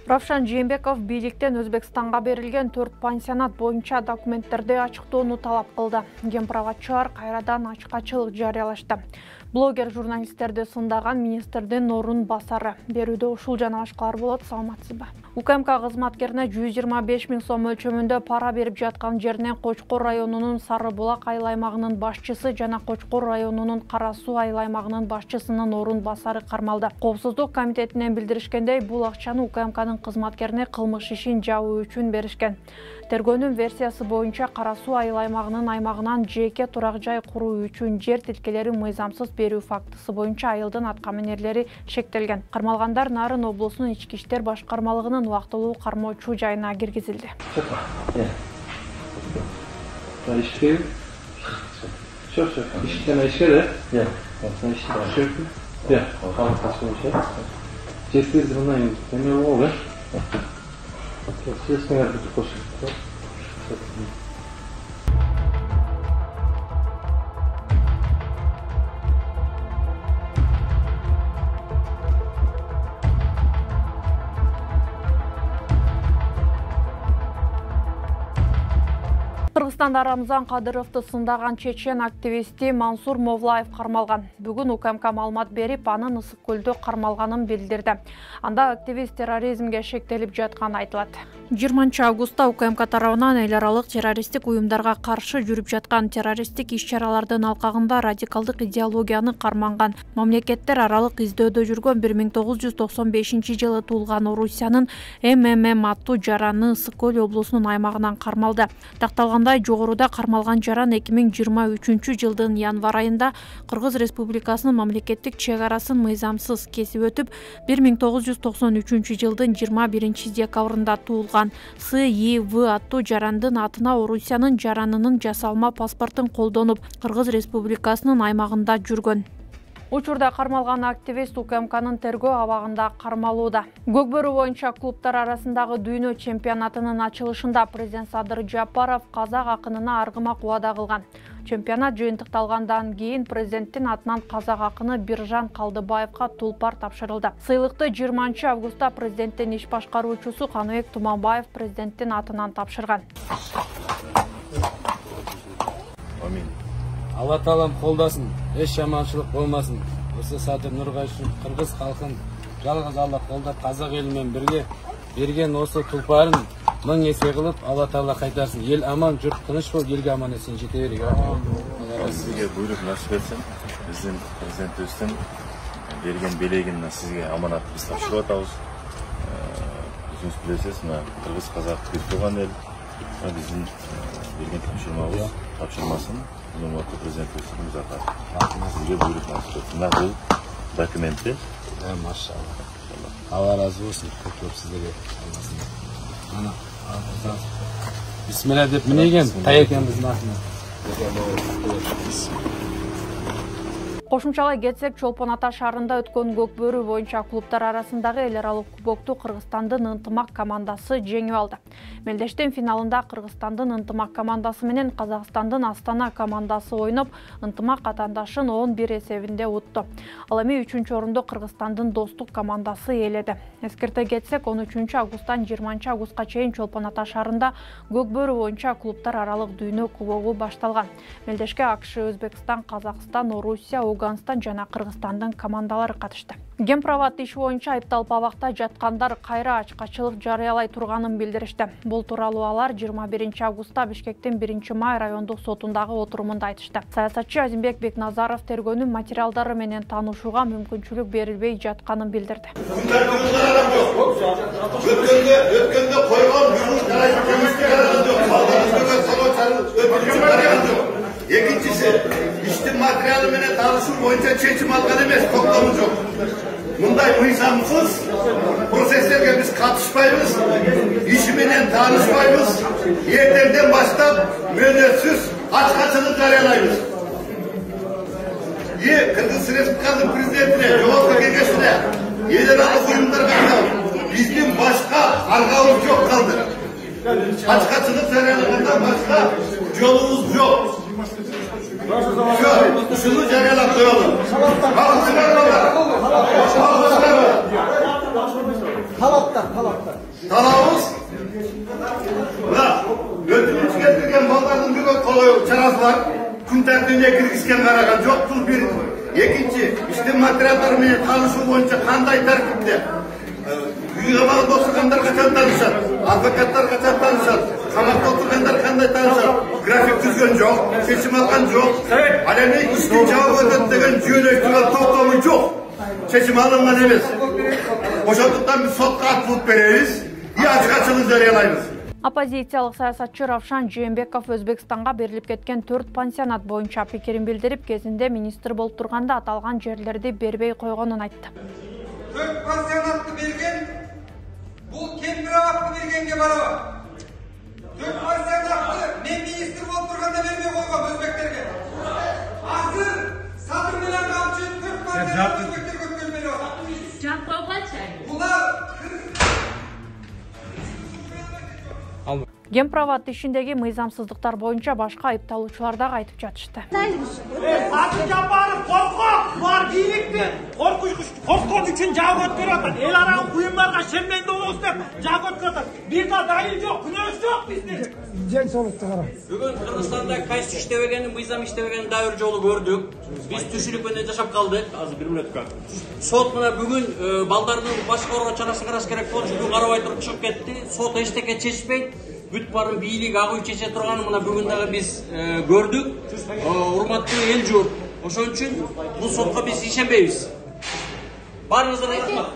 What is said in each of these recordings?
Равшан Жээнбеков бийликтен Өзбекстанга берилген 4 пансионат боюнча документтерди ачыктоону талап кылды. Гемправатчылар кайрадан ачкачылык жарыялашты. Блогер журналисттерди сындаган министрдин орун басары. Берүүдө ушул жана башкалар болот. Саламатсызбы? УКМК кызматкерине 125 000 сом өлчөмүндө пара берип жаткан жеринен Кочкор районунун Сары Булак айыл аймагынын башчысы жана Кочкор районунун Кара Суу айыл аймагынын башчысынын орун басары кармалды. Коопсуздук комитетинен билдиришкендей, бул акчаны УКМКнын кызматкерине кылмыш ишин жабуу үчүн беришкен. Тергөөнүн версиясы боюнча Кара Суу айыл аймагынан жеке турак жай куруу үчүн жер тилкелерин мыйзамсыз берүү фактысы боюнча айылдын аткаминерлери шектелген. Кармалгандар Нарын облусунун ички иштер башкармалыгынын убактылуу кармоочу жайына киргизилди. Кыргызстанда Рамзан Кадыровду сындаган чечен активисти Мансур Мовлаев кармалган. Бүгүн УКМК маалымат берип, анын Ысык көлдө кармалганын билдирди. Анда активист терроризмге шектелип жатканы айтылат. 20 августта УКМК тарабынан эл аралык террористтик уюмдарга каршы жүрүп жаткан террористтик иш-чаралардын алкагында радикалдык идеологияны карманган, мамлекеттер аралык издөөдө жүргөн 1995 жылы туулган Орусиянын МММ аттуу жараны Ысык көл облусунун аймагынан кармалды. Такталгандай, жогоруда кармалган жаран 2023 жылдын январ айында Кыргыз Республикасынын мамлекеттик чек арасын мыйзамсыз кесип өтүп, 1993 жылдын 21 декабрында туулган СИВ аттуу жарандын атына Орусиянын жаранынын жасалма паспортун колдонуп, Кыргыз Республикасынын аймагында жүргөн. Учурда кармалган активист УКМКнын тергөө абагында кармалууда. Көкбөрү боюнча клубтар арасындагы дүйнө чемпионатынын ачылышында президент Садыр Жапаров казак акынына аргымак убада кылган. Чемпионат жыйынтыкталгандан кийин президенттин атынан казак акыны Биржан Калдыбаевга тулпар тапшырылды. Сыйлыкты 20 августта президенттин иш башкаруучусу Каныбек Туманбаев президенттин атынан тапшырган. Амин. Алла таалам колдасын, эч жаманчылык болмасын. Осы Садыр Нургайшев кыргыз халкын жалгыз Алла колдап казак эли менен бирге берген осы тулпарын 1000 эсе кылып Алла таала кайтарсын. Ел аман, журт тыныч болуп, элге аман эсен жете берейик. Сизге буйрук насип этсин. Биздин президентибиздин берген белегин сизге аманат биз тапшырып атабыз. Өзүңүз билесиз, мына кыргыз казак бир тууган эл. Биздин берген тапшырмасын Нурматтуу президентибиздин музакаты. Сизге буйрук насип этсин. Мына бул документти. Машалла. Алла разы болсун. Көп сиздерге. Ana, Bismillah deb minegen tayyekemizdin atына. Кошумчалай кетсек, Чолпон Ата шаарында өткөн Көкбөрү боюнча клубтар арасындагы эл аралык кубокту Кыргызстандын ынтымак командасы жеңип алды. Мелдештин финалында Кыргызстандын ынтымак командасы менен Казакстандын Астана командасы ойноп, ынтымак атаандашын 11 эсебинде утту. Ал эми 3-орунду Кыргызстандын Достук командасы ээледи. Эскерте кетсек, 13 августтан 20 августка чейин Чолпон Ата шаарында Көкбөрү боюнча клубтар аралык дүйнө кубогу башталган. Мелдешке АКШ, Өзбекстан, Казакстан, Орусия, Афганстан жана Кыргызстандын командалары катышты. Гемправат иш боюнча айыпталып абакта жаткандар кайра ачкачылык жарыялай турганын билдиришти. Бул тууралуу алар 21 августта Бишкектин 1-май райондук сотундагы отурумунда айтышты. Саясатчы Азимбек Бекназаров тергөөнүн материалдары менен таанышууга мүмкүнчүлүк берилбей жатканын билдирди. Өткөндө койгон экинчиси, иштин материалы менен таанышуу боюнча чечим алган эмес, токтому жок. Мындай мыйзамсыз процесстерге биз катышпайбыз, иши менен таанышпайбыз. Эртеңден баштап мөөнөтсүз ачкачылык жарыялайбыз. Кыргыз Республикасынын президентине, жогорку кеңешине, эл аралык уюмдарга биздин башка аргабыз жок калды. Ачкачылык жарыялагандан башка жолубуз жок. Şunu жарыялап koyalım. Talabımız öldürüp getirgen ballarının bir çarası var. Kun tertibine kirgizken karagan yok. Bu bir. Ekinci, işte materiallarıyla tanışu boyunca kanday tertipte. Uyuğa bağlı dostlarından kaçan tanışar. Advokatlar kaçan tanışar. Kamakta oturganlar kanday tanışar. Grafik düzgün yok. Seçim algan yok. Alemi işkin cevap ödettiğin jüyönleştiren toplamı yok. Seçim alıngan emez. Oşadıktan biz sotqa atılıp veririz. İyi açık açılız жарыялайбыз. Оппозициялык саясатчы Равшан Жээнбеков Өзбекстанга берилип кеткен 4 пансионат боюнча пикирин билдирип, кезинде министр болуп турганда аталган жерлерди бербей койгонун айтты. 4 пансионатты берген, бул Кемпироватты бергенге барабар. 4 пансионатты мен министр болуп турганда бербей койгон өзбектерге. Азыр сатыр менен камчы 4 пансионатты өзбектерге өткөрмөй атат. Булар Кемпироват ишиндеги мыйзамсыздыктар боюнча башка айыпталуучулар дагы айтып жатышты. Аты Жапаров коркок, булар бийликтен коркок үчүн жабы өткөрүп атат. Эл аралык буюмдарга шемменде болобуз деп жабы өткөрүп атат. Бир да далил жок, күнөөсү жок биздин. Бүгүн Кыргызстанда кайсы иштебегенин, мыйзам иштебегенин дагы бир жолу көрдүк. Биз түшүнүк менен жашап калдык. Азыр 1 мүнөткө. Сот мына бүгүн балдардын башкарууга чарасы караш керек болчу, бүгүн карабай туруп чыгып кетти. Сот эчтеке чечпейт. Бүт барын бийлик агуу чече турганын мына бүгүн дагы биз көрдүк. Урматтуу эл журт. Ошон үчүн бул сотко биз ишенбейбиз. Баарыңызга рахмат.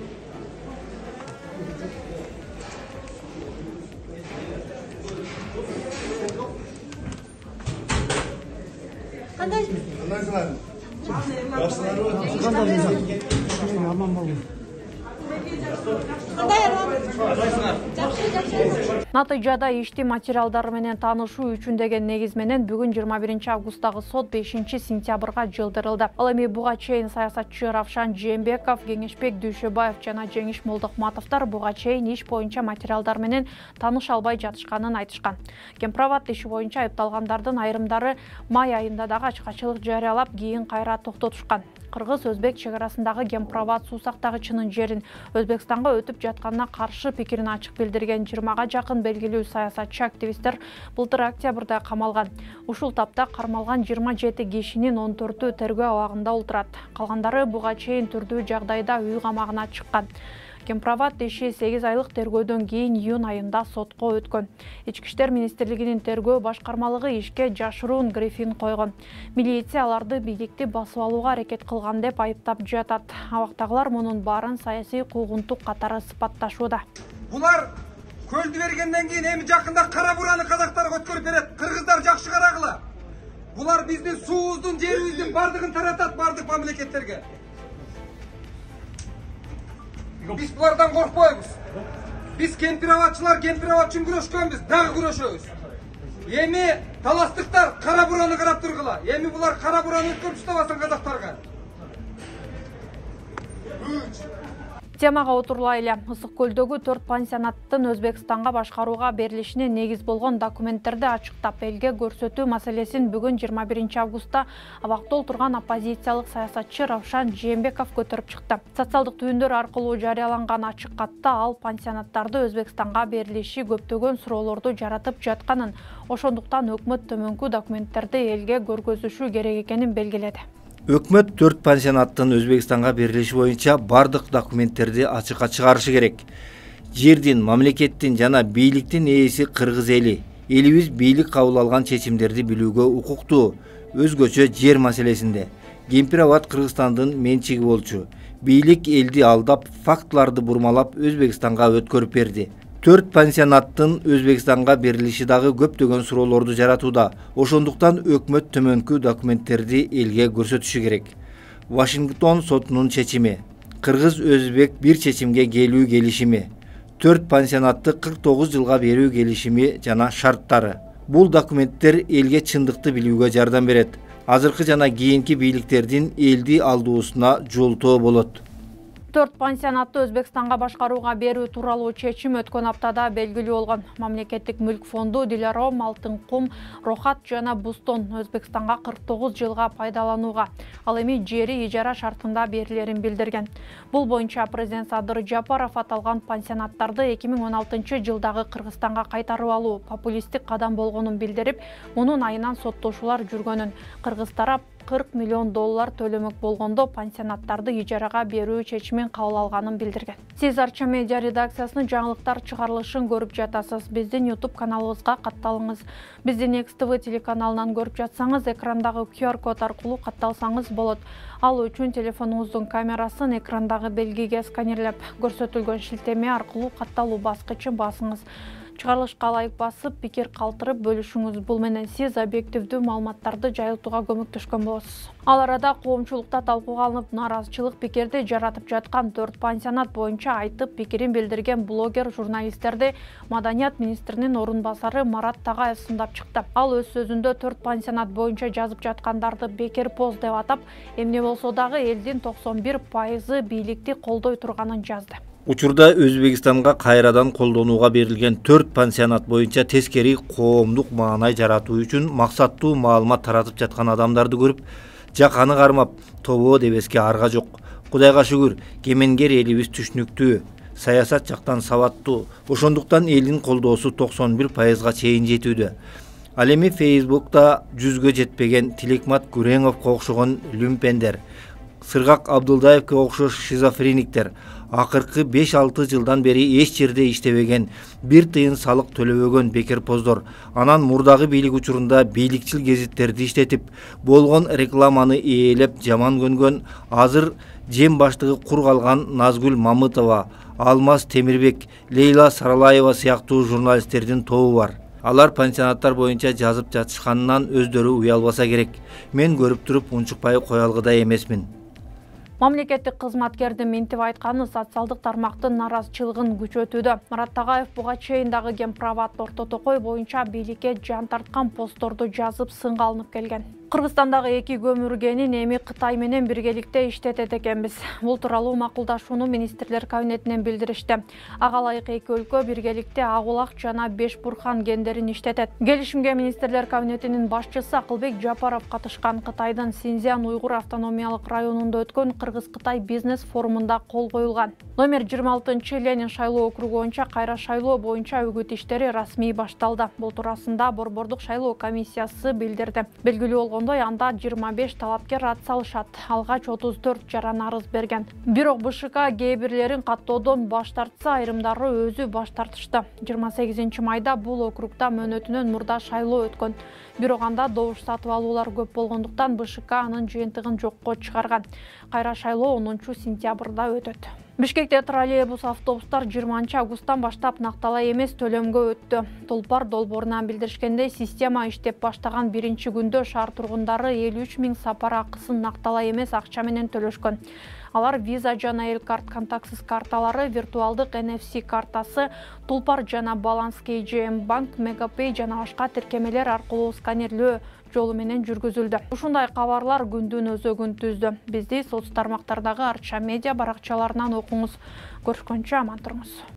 Натыйжада ишти материалдары менен таанышуу үчүн деген негиз менен бүгүн 21 августтагы сот 5 сентябрга жылдырылды. Ал эми буга чейин саясатчы Равшан Жээнбеков, Кеңешбек Дүйшөбаев жана Жеңиш Молдокматовдор буга чейин иш боюнча материалдар менен тааныша албай жатышканын айтышкан. Кемпироват иши боюнча айыпталгандардын айрымдары май айында дагы ачкачылык жарыялап, кийин кайра токтотушкан. Кыргыз-Өзбек чегарасындагы Кемпироват суу сактагычынын жерин Өзбекстанга өтүп жатканына каршы пикирин ачык билдирген 20га жакын белгилүү саясатчы активисттер былтыр октябрда камалган. Ушул тапта кармалган 27 кишинин 14-ü тергөө абагында отурат. Калгандары буга чейин түрдүү жагдайда үй камагына чыккан. Кемпироват иши 8 айлык тергөөдөн кийин июнь айында сотко өткөн. Ички иштер министрлигинин тергөө башкармалыгы ишке жашыруун грифин койгон. Милиция аларды бийликти басып алууга аракет кылган деп айыптап жатат. Абактагылар мунун баарын саясий куугунтук катары сыпатташууда. булар көлдү бергенден кийин эми жакында кара бураны казактарга өткөрүп берет. Кыргыздар жакшы карагыла. Булар биздин суубуздун, жерибиздин бардыгын таратат бардык мамлекеттерге. Biz bulardan korkmayız. Biz Kempirovatçılar Kempirovat üçün kuruşkönbüz, dağı kuruşuyoruz. Yemi talastıklar kara buranı karap durgula. Yemi bular kara buranı ötkörüp tutabasın kazaklarga. Темага отурлайлы. Ысык көлдөгү 4 пансионаттын Өзбекстанга башкарууга берилишине негиз болгон документтерди ачыктап элге көрсөтүү маселесин бүгүн 21 августта абакта отурган оппозициялык саясатчы Равшан Жээнбеков көтөрүп чыкты. Социалдык түйүндөр аркылуу жарыяланган ачык катта ал пансионаттарды Өзбекстанга берилиши көптөгөн суроолорду жаратып жатканын, ошондуктан өкмөт төмөнкү документтерди элге көргөзүшү керек экенин белгиледи. Өкмөт 4 пансионаттын Өзбекстанга берилиши боюнча бардык документтерди ачыкка чыгарышы керек. Жердин, мамлекеттин жана бийликтин ээси кыргыз эли. Элибиз бийлик кабыл алган чечимдерди билүүгө укуктуу. Өзгөчө жер маселесинде. Кемпироват Кыргызстандын менчиги болчу. Бийлик элди алдап, фактыларды бурмалап Өзбекстанга өткөрүп берди. 4 пансионаттын Өзбекстанга берилиши дагы көптөгөн суроолорду жаратууда. Ошондуктан өкмөт төмөнкү документтерди элге көрсөтүшү керек. Вашингтон сотунун чечими. Кыргыз-Өзбек бир чечимге келүү келишими. 4 пансионатты 49 жылга берүү келишими жана шарттары. Бул документтер элге чындыкты билүүгө жардам берет. Азыркы жана кийинки бийликтердин элди алдуусуна жолтоо болот. 4 пансионатты Өзбекстанга башкарууга берүү тууралуу чечим өткөн аптада белгилүү болгон. Мамлекеттик мүлк фонду Диляром, Алтын кум, Рохат жана Бустон Өзбекстанга 49 жылга пайдаланууга, ал эми жери ижара шартында берилерин билдирген. Бул боюнча президент Садыр Жапаров аталган пансионаттарды 2016 жылдагы Кыргызстанга кайтарып алуу популисттик кадам болгонун билдирип, мунун айынан соттошуулар жүргөнүн, Кыргыз тарап $40 миллион төлөмөк болгондо пансионаттарды ижарага берүү чечимин кабыл алганын билдирген. Сиз Арча медиа редакциясынын жаңылыктар чыгарылышын көрүп жатасыз. Биздин YouTube каналыбызга катталыңыз. Биздин XTV телеканалынан көрүп жатсаңыз, экрандагы QR код аркылуу катталсаңыз болот. Ал үчүн телефонуңуздун камерасын экрандагы белгиге сканерлеп, көрсөтүлгөн шилтеме аркылуу катталуу баскычын басыңыз. Чыгарылышка ылайык басып, пикир калтырып бөлүшүңүз. Бул менен сиз объективдүү маалыматтарды жайылтууга көмөктөшкөн болосуз. Ал арада коомчулукта талкууга алынып, нааразычылык пикирди жаратып жаткан 4 пансионат боюнча айтып пикирин билдирген блогер журналисттерди Маданият министринин орун басары Марат Тагаев сындап чыкты. Ал өз сөзүндө 4 пансионат боюнча жазып жаткандарды бекер поз деп атап, эмне болсо дагы элдин 91% бийликти колдой турганын жазды. Учурда Өзбекстанга кайрадан колдонууга берилген 4 пансионат боюнча тескери коомдук маанай жаратуу үчүн максаттуу маалымат таратып жаткан адамдарды көрүп, жаканы кармап, тобо дебеске арга жок. Кудайга шүгүр, кемеңгер элибиз түшүнүктүү, саясат жактан сабаттуу. Ошондуктан элдин колдоосу 91%га чейин жетүүдө. Ал эми Facebook'та 100гө жетпеген Тилекмат Күреңовго окшогон люмпендер, Сыргак Абдылдаевке окшош шизофрениктер акыркы 5-6 жылдан бери эч жерде иштебеген, бир тыйын салык төлөбөгөн бекерпоздор, анан мурдагы бийлик учурунда бийликчил гезиттерди иштетип, болгон рекламаны ээлеп жаман көнгөн, азыр жем баштыгы кур калган Назгүл Мамытова, Алмаз Темирбек, Лейла Саралаева сыяктуу журналисттердин тобу бар. Алар пансионаттар боюнча жазып жатышканынан өздөрү уялбаса керек. Мен көрүп туруп унчукпай кое алгыдай эмесмин. Мамлекеттик кызматкердин минтип айтканы социалдык тармактын нааразычылыгын күчөтүүдө. Марат Тагаев буга чейин дагы Гемпроват орто токой боюнча бийликке жан тарткан постторду жазып сынга алынып келген. Кыргызстандагы 2 көмүргенин эми Кытай менен биргеликте иштетет экенбиз. Бул тууралуу макулдашууну министрлер кабинетинен билдиришти. Ага ылайык 2 өлкө биргеликте Агулак жана Бешбурхан кендерин иштетет. Келишимге министрлер кабинетинин башчысы Акылбек Жапаров катышкан. Кытайдын Синьцзян уйгур автономиялык районунда өткөн Кыргыз-Кытай бизнес форумунда кол коюлган. Номер 26 Ленин шайлоо округу боюнча кайра шайлоо боюнча үгүт иштери расмий башталды. Бул туурасында Борбордук шайлоо комиссиясы билдирди. Белгилүү болгондой, анда 25 талапкер ат салышат. Алгач 34 жаран арыз берген. Бирок БШК кээ бирлерин каттоодон баш тартса, айрымдары өзү баш тартышты. 28 майда бул округда мөөнөтүнөн мурда шайлоо өткөн. Бирок анда добуш сатып алуулар көп болгондуктан БШК анын жыйынтыгын жокко чыгарган. Кайра шайлоо 10 сентябрда өтөт. Бишкекте троллейбус автобустар 20 августтан баштап накталай эмес төлөмгө өттү. Тулпар долбоорунан билдиришкендей, система иштеп баштаган биринчи күндө шаар тургундары 53 000 сапар акысын накталай эмес акча менен төлөшкөн. Алар виза жана элкарт контактсыз карталары, виртуалдык NFC картасы, Тулпар жана Баланс KGM банк, Мегапей жана башка тиркемелер аркылуу сканерлөө жолу менен жүргүзүлдү. Ушундай кабарлар күндүн өзөгүн түздү. Бизди соц тармактардагы Арча медиа баракчаларынан окуңуз. Көрүшкөнчө аман туруңуз.